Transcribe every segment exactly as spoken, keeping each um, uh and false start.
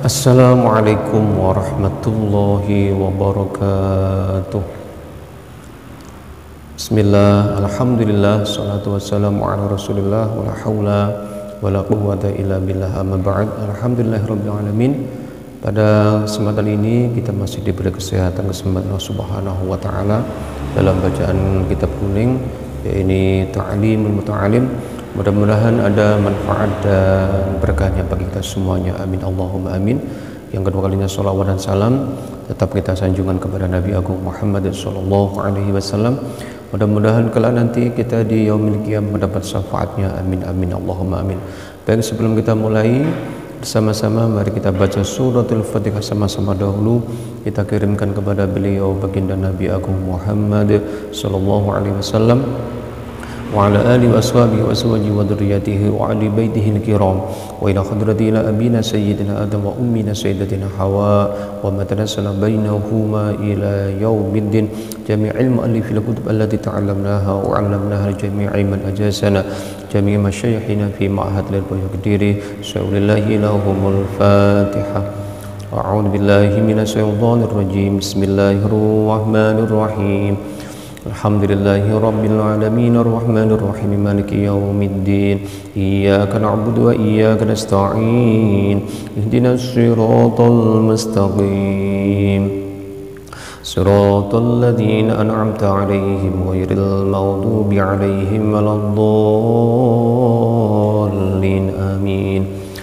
Assalamualaikum warahmatullahi wabarakatuh. Bismillah, alhamdulillah, salatu wassalamu ala rasulillah, wa la hawla wa la quwwata illa billah, amma ba'd. Alhamdulillahirabbil alamin. Pada kesempatan ini kita masih diberi kesehatan kesempatan Allah Subhanahu wa taala dalam bacaan kitab kuning, yaitu Ta'limul Muta'allim. Mudah-mudahan ada manfaat dan berkahnya bagi kita semuanya. Amin Allahumma amin. Yang kedua kalinya salawat dan salam tetap kita sanjungan kepada Nabi Agung Muhammad sallallahu alaihi wasallam. Mudah-mudahan kelak nanti kita di yaumil qiyamah mendapat syafaatnya. Amin amin Allahumma amin. Baik, sebelum kita mulai bersama-sama, mari kita baca suratul Fatihah sama-sama dahulu. Kita kirimkan kepada beliau baginda Nabi Agung Muhammad sallallahu alaihi wasallam wa ala alihi wa ashabihi wa azwajihi wa dzurriyyatihi wa ali baitihi al-kiram wa ila hadrati ila abina sayyidina Adam wa ummina sayyidatina Hawa wa ma tanassala bainahuma ila yaumiddin jami'il mu'allifil kutub allati ta'allamnaha wa 'allamnaha jami'i man ajazana jami'i masyayikhina fi ma'had al-Qadiri sallallahu lahumul Fatihah. A'udzu billahi minasy syaithanir rajim. Bismillahirrahmanirrahim. Alhamdulillahi rabbil alamin arrahmanir rahim maliki yaumiddin iyyaka na'budu wa iyyaka nasta'in ihdinas siratal mustaqim siratal ladzina an'amta 'alaihim ghairil maghdubi 'alaihim waladdallin amin.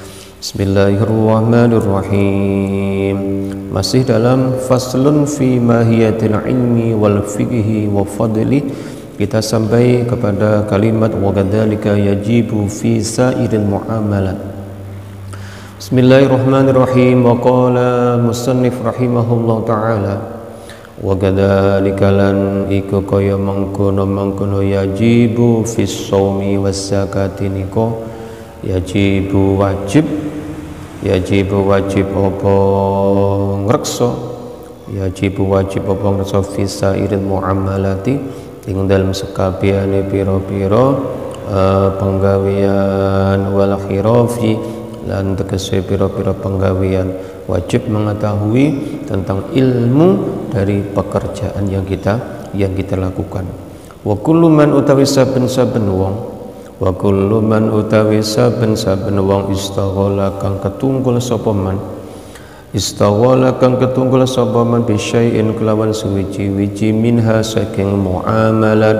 Bismillahirrahmanirrahim. Masih dalam faslun fi mahiyatil ilmi wal fiqhi wa fadli, kita sampai kepada kalimat wa kadzalika yajibu fi sairil muamalat. Bismillahirrahmanirrahim. Wa qala musannif rahimahullah taala wa kadzalika lan iku kaya mangkono-mangkono yajibu fis shaumi was zakati niko yajibu wajib yajibu wajib apa ngrekso yajibu wajib apa ngrekso fisa irin muamalati ing dalem sekabehane pira-pira uh, penggawean wal khirafi lan tegese pira-pira penggawean wajib mengetahui tentang ilmu dari pekerjaan yang kita yang kita lakukan. Wa kullu man utawi saben-saben wong wa kullu man utawi saben-saben wong istaghala kang ketunggul sapa man istaghala kang ketunggul sapa man bi syai'in kelawan suwiji-wiji minha saking muamalat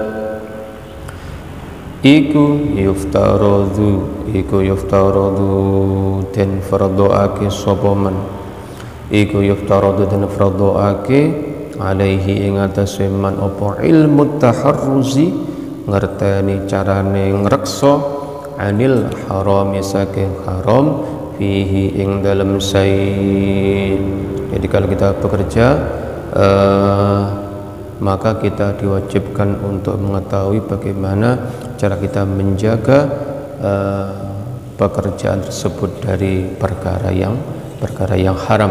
iku yuftaradu iku yuftaradu den fardhoake sapa man iku yuftaradu den fardhoake alaihi ing atase man apa ilmu taharruzi ngerteni carane ngrekso anil harami saking haram fihi ing dalem sai. Jadi kalau kita bekerja uh, maka kita diwajibkan untuk mengetahui bagaimana cara kita menjaga uh, pekerjaan tersebut dari perkara yang perkara yang haram.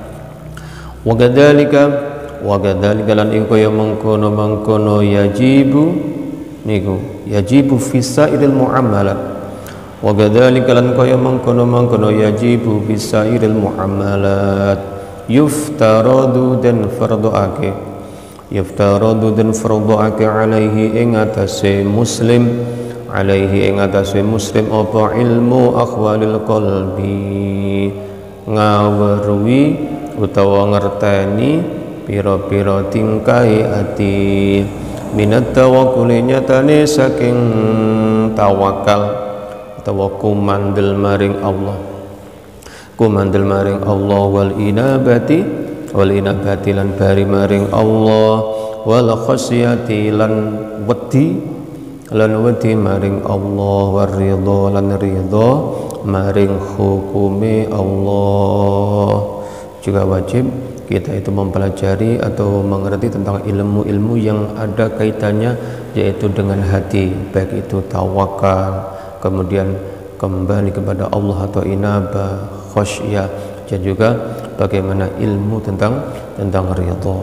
Wa kadzalika wa kadzalika lan iku ya mangkono mangkono yajibu niku yajibu fi sairil muamalat wa kadzalika lan kaya mangkono-mangkono yajibu fi sairil muamalat yuftaradu dan fardhoake yuftaradu dan fardhoake alaihi ing atase muslim alaihi ing atase muslim apa ilmu akhwalil qalbi ngawruhi utawa ngerteni pira-pira tingkai ati minat tawakkul nyatane saking tawakal utawa kumandel maring Allah kumandel maring Allah wal inabati wal inabati lan bari maring Allah wal khasyati lan wedi lan wedi maring Allah war ridha lan ridha maring hukume Allah. Juga wajib kita itu mempelajari atau mengerti tentang ilmu-ilmu yang ada kaitannya yaitu dengan hati, baik itu tawakal, kemudian kembali kepada Allah atau inabah, khasyah, dan juga bagaimana ilmu tentang tentang ridha.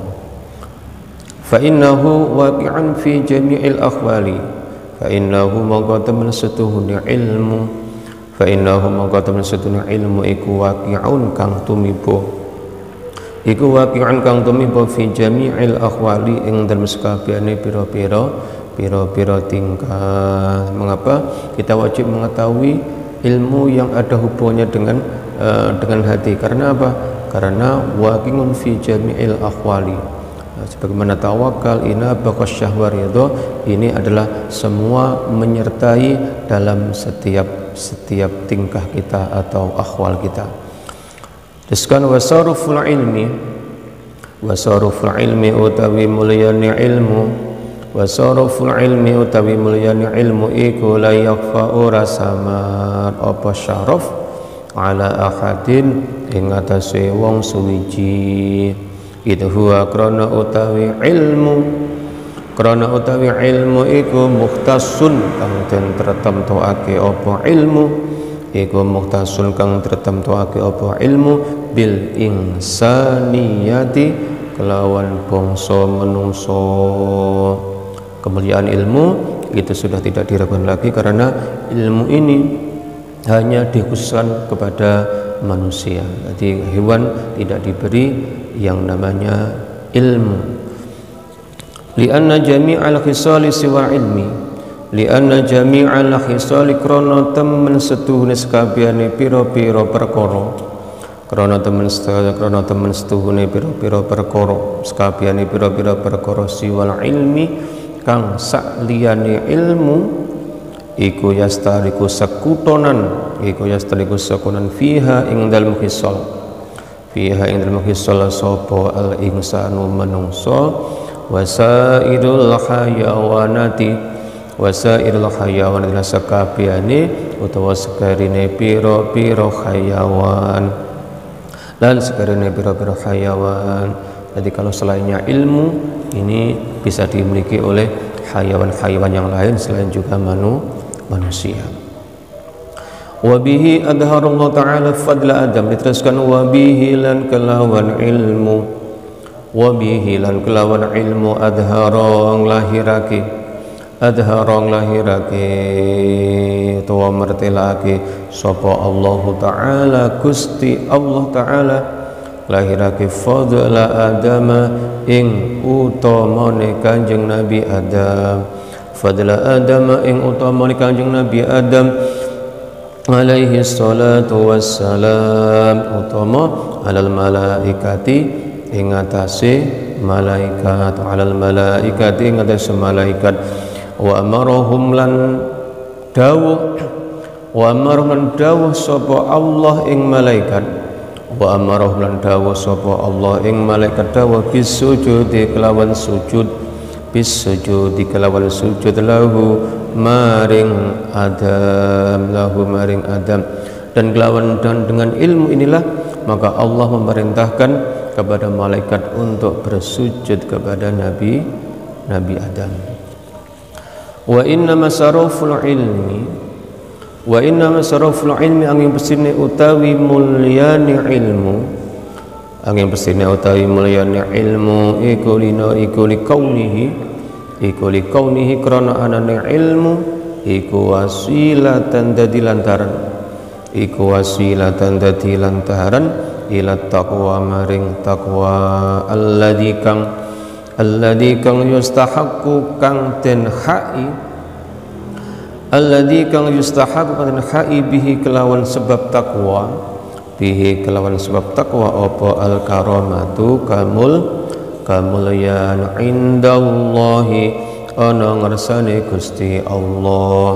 Fa innahu waqi'un fi jami'il akhwali fa innahu maqatam setuhuni ilmu fa innahu mangka temen sedune ilmu iku waqi'un kang tumiba iku waqi'un kang tumiba fi jami'il ahwali ing dalem sakabehane pira-pira pira-pira tingkah. Mengapa kita wajib mengetahui ilmu yang ada hubungannya dengan uh, dengan hati? Karena apa? Karena waqi'un fi jami'il ahwali, sebagaimana tawakal, inabah, syahwa, ridha, ini adalah semua menyertai dalam setiap setiap tingkah kita atau ahwal kita. Diskan wasaruful ilmi, wasaruful ilmi utawi mulyani ilmu, wasaruful ilmi utawi mulyani ilmu iku la yakfa ora samar apa syaraf ala ahadin ing atase wong suwiji. Itu huwa krana utawi ilmu, krana utawi ilmu iku mukhtasun kang den tertentuake apa ilmu iku mukhtasun kang tertentuake apa ilmu bil insaniyati kelawan bangsa manungsa. Kemuliaan ilmu itu sudah tidak diragukan lagi karena ilmu ini hanya dikhususkan kepada manusia. Jadi hewan tidak diberi yang namanya ilmu. Lianna jami'al khisali siwa ilmi, lianna jami'al khisali krana temen setuhune sakabehane pira-pira perkara, krana temen krana temen setuhune pira-pira perkara, sakabehane pira-pira perkara siwal ilmi kang sakliyane ilmu iku yastariku sakutonan, iku yastariku sakutonan fiha ing dalem khisal, fiha ing dalem khisal sapa al insanu manungsa, wasairul hayawanati, wasairul hayawan adalah sakabehane utawa sekarine pira-pira hayawan, dan sekarine pira-pira hayawan. Jadi kalau selainnya ilmu ini bisa dimiliki oleh hayawan-hayawan yang lain selain juga manu, manusia. Wabihi adharullah ta'ala fadla Adam, diteruskan wabihi lan kelawan ilmu, wabihi lan kelawan ilmu adharong lahirake, adharong lahirake tuwa mertelake sapa Allah Ta'ala Gusti Allah Ta'ala lahirake fadla Adama ing utamane Kanjeng Nabi Adam, fadla Adam ing utamane Kanjeng Nabi Adam alaihi salatu wassalam, utama alal malaikati ing atase malaikat, alal malaikati ing atase malaikat, wa amarahum lan dawuh, wa amarahum lan dawuh sapa Allah ing malaikat, wa amarahum lan dawuh sapa Allah ing malaikat dawuh bisujudi kelawan sujud, bisujudi kelawan sujud lahu maring Adam, lahu maring Adam, dan kelawan dan dengan ilmu inilah maka Allah memerintahkan kepada malaikat untuk bersujud kepada Nabi Nabi Adam. Wa inna masaruful ilmi, wa inna masaruful ilmi angin pesine utawi mulyani ilmu, angin pesine utawi mulyani ilmu iku lino iku likaunihi, iku likaunihi krana anane ilmu iku wasilatan dadi lantaran, iku wasilatan dadi lantaran ila taqwa maring taqwa, alladzi kang alladzi kang yustahaqqu kang den hai, alladzi kang yustahaqqu kang den hai bihi kelawan sebab takwa, bihi kelawan sebab takwa apa al karamatu kamul kamulyan indallahi ana ngarsane Gusti Allah,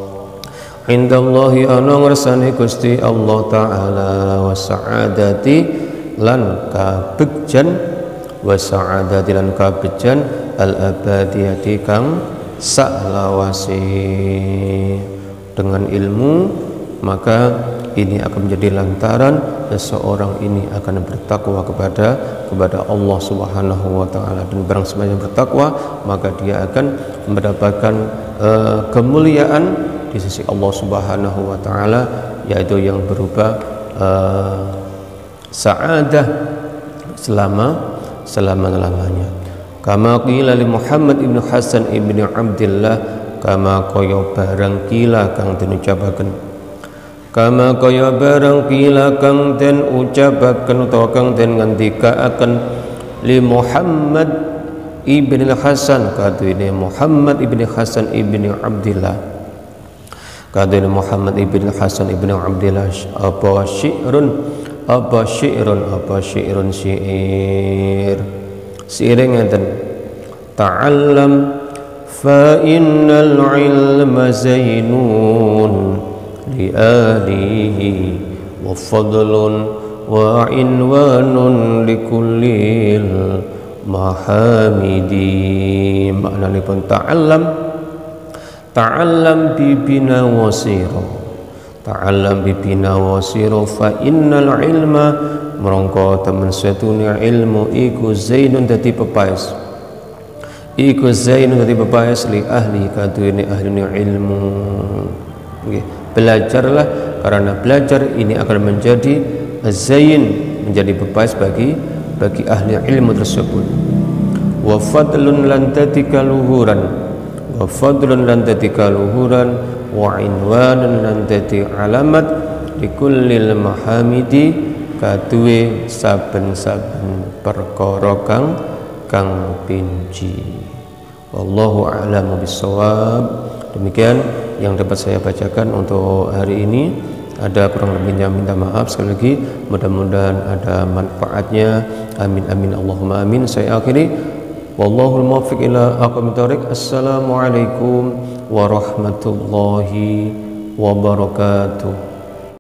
indallahi ana ngarsane Gusti Allah Ta'ala, wa sa'adati lan kabegjan, wa sa'adati lan kabegjan al abadiyati kang saklawase. Dengan ilmu maka ini akan menjadi lantaran seseorang ini akan bertakwa kepada kepada Allah Subhanahu wa taala, dan barang siapa yang bertakwa maka dia akan mendapatkan uh, kemuliaan di sisi Allah Subhanahu wa taala, yaitu yang berupa uh, sa'adah selama selama-lamanya. Kama qila li Muhammad ibn Hasan ibn Abdullah, kama kaya barang kila kang diucapaken kama kaya barang kila kang den ucapaken utawa kang den ngendikaaken li Muhammad ibn Hasan kadene Muhammad ibn Hasan ibn Abdillah kadene Muhammad ibn Hasan ibn Abdillah apa syi'run apa syi'run apa syi'run syi'ir syi'ir ngeten ta'allam fa innal ilma zainun li alihi wa fadlun wa inwanun li kullil mahamidi. Maknanipun ta'allam ta'allam bibina wasira ta'allam bibina wasira fa innal ilma merangka temen setune ilmu iku zainun dadi pepais iku zainun dadi pepais li ahli kadune ahli ilmu. Okay. Belajarlah karena belajar ini akan menjadi zain menjadi pepais bagi bagi ahli ilmu tersebut. Wa fadlun lan tatika luhuran wa fadlun lan tatika luhuran wa inwanun lan tati alamat likullil mahamidi kaduwe saben-saben perkara kang kang pinji. Wallahu a'lamu bissawab. Demikian yang dapat saya bacakan untuk hari ini. Ada kurang lebihnya minta maaf sekali lagi, mudah-mudahan ada manfaatnya. Amin amin Allahumma amin. Saya akhiri, wallahul muwaffiq ila aqwamit thoriq. Assalamualaikum warahmatullahi wabarakatuh.